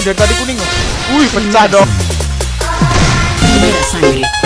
dari tadi kuning kok. Wih, pecah dong. Merah sangre.